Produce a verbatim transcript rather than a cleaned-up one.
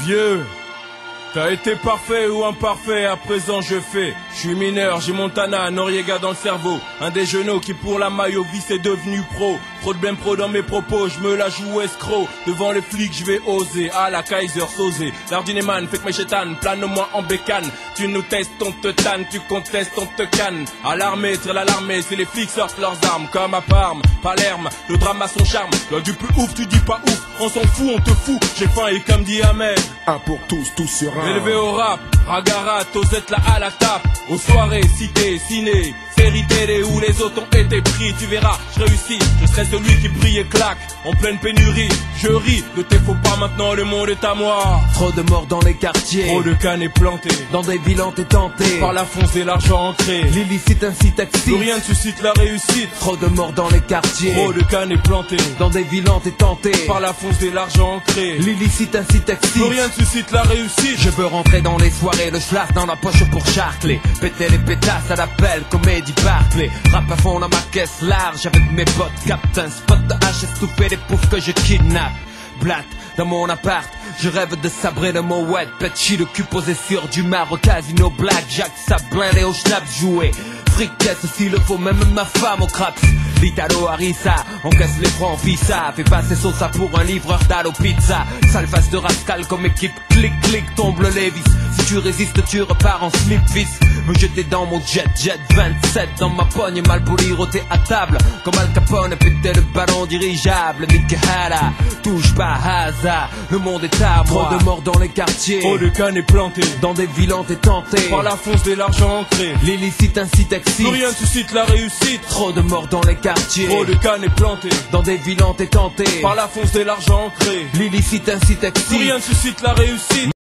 Vieux, t'as été parfait ou imparfait, à présent je fais. Je suis mineur, j'ai Montana, Noriega dans le cerveau. Un des genoux qui pour la maille au vice est devenu pro. Trop de blême pro dans mes propos, je me la joue escroc. Devant les flics je vais oser, à la Kaiser Sosé. L'ardineman fait que mes chétanes, plane-moi en bécane. Tu nous testes, on te tanne, tu contestes, on te canne. À l'armée, tire l'alarmée, c'est les flics sortent leurs armes. Comme à Parme, Palerme, le drame a son charme. Toi du plus ouf, tu dis pas ouf, on s'en fout, on te fout. J'ai faim et comme dit Ahmed, un pour tous, tous sur un. Élevé au rap, Ragarat, Osette là à la tape. Aux soirées, cités, ciné, séries télé où les autres ont été pris. Tu verras, je réussis, je serai celui qui brille et claque. En pleine pénurie, je ris, ne t'es faut pas maintenant, le monde est à moi. Trop de morts dans les quartiers, trop de cannes et plantés dans des bilans t'es tenté par la fonce et l'argent ancré. L'illicite incite excite, plus rien ne suscite la réussite. Trop de morts dans les quartiers, trop de cannes et plantés dans des bilans t'es tenté par la fonce et l'argent ancré. L'illicite incite excite, plus rien ne suscite la réussite. Je veux rentrer dans les soirées, le schlaf dans la poche pour charcler. Péter les pétasses à l'appel, comédie Barclay. Rap à fond dans ma caisse large avec mes bottes Captain Spot de H estouffé des poufs que je kidnappe. Blatt dans mon appart, je rêve de sabrer le mot wet. Petit le cul posé sur du marbre, casino black, Jack Sablin et au schnaps joué. Friquette s'il le faut, même ma femme au craps. L'Italo Harissa, encaisse les francs visa. Fais passer Sosa pour un livreur d'Allo Pizza. Sale face de rascal comme équipe, clic clic tombe le Levis. Si tu résistes tu repars en slip vis. Me jeter dans mon jet jet vingt-sept dans ma pogne, mal poli roté à table. Comme Al Capone péter le ballon dirigeable. Mikehara, touche pas hasard, le monde est à moi. Trop de morts dans les quartiers, trop de cannes et plantés dans des vilans t'es tenté par la fonce de l'argent ancré. L'illicite incite excite, plus rien ne suscite la réussite. Trop de morts dans les quartiers, trop de cannes et plantés dans des vilans t'es tenté par la fonce de l'argent ancré. L'illicite incite excite, plus rien ne suscite la réussite.